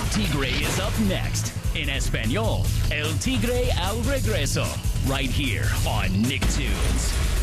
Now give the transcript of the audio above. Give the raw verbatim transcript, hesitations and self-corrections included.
Tigre is up next. In Espanol, El Tigre al regreso. Right here on Nicktoons.